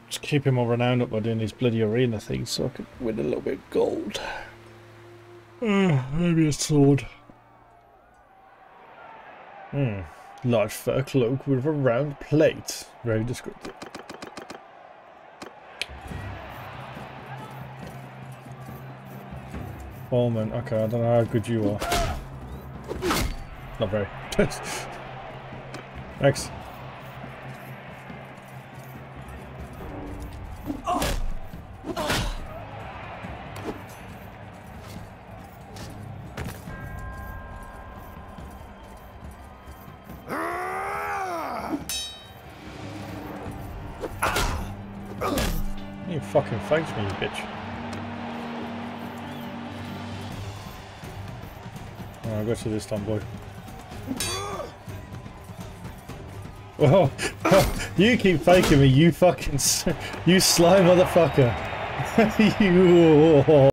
Just keep him all renowned up by doing these bloody arena things so I can win a little bit of gold. Maybe a sword. Large fur cloak with a round plate. Very descriptive. Ballman, okay, I don't know how good you are. Not very. Thanks. You fucking thanks me, you bitch. Oh, I got you this time, boy. Oh, you keep faking me, you fucking, you sly motherfucker. You.